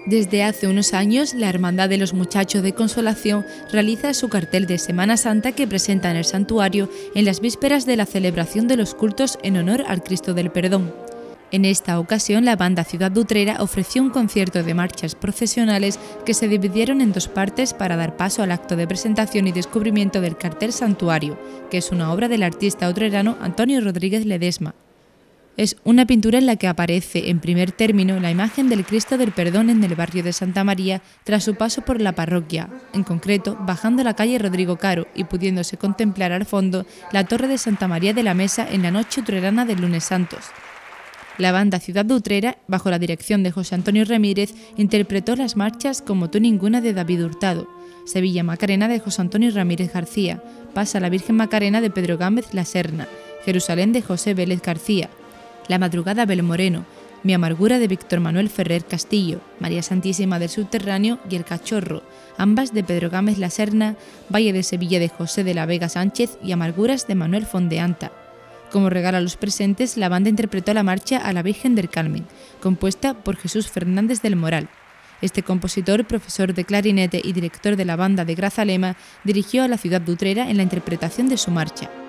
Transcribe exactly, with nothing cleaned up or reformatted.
Desde hace unos años, la Hermandad de los Muchachos de Consolación realiza su cartel de Semana Santa que presenta en el santuario en las vísperas de la celebración de los cultos en honor al Cristo del Perdón. En esta ocasión, la banda Ciudad de Utrera ofreció un concierto de marchas procesionales que se dividieron en dos partes para dar paso al acto de presentación y descubrimiento del cartel Santuario, que es una obra del artista utrerano Antonio Rodríguez Ledesma. Es una pintura en la que aparece, en primer término, la imagen del Cristo del Perdón en el barrio de Santa María tras su paso por la parroquia, en concreto, bajando la calle Rodrigo Caro y pudiéndose contemplar al fondo la torre de Santa María de la Mesa en la noche utrerana del Lunes Santos. La banda Ciudad de Utrera, bajo la dirección de José Antonio Ramírez, interpretó las marchas Como tú ninguna de David Hurtado, Sevilla Macarena de José Antonio Ramírez García, Pasa la Virgen Macarena de Pedro Gámez La Serna, Jerusalén de José Vélez García, La Madrugada Belmoreno, Mi Amargura de Víctor Manuel Ferrer Castillo, María Santísima del Subterráneo y El Cachorro, ambas de Pedro Gámez La Serna, Valle de Sevilla de José de la Vega Sánchez y Amarguras de Manuel Fondeanta. Como regalo a los presentes, la banda interpretó la marcha A la Virgen del Carmen, compuesta por Jesús Fernández del Moral. Este compositor, profesor de clarinete y director de la banda de Grazalema, dirigió a la Ciudad de Utrera en la interpretación de su marcha.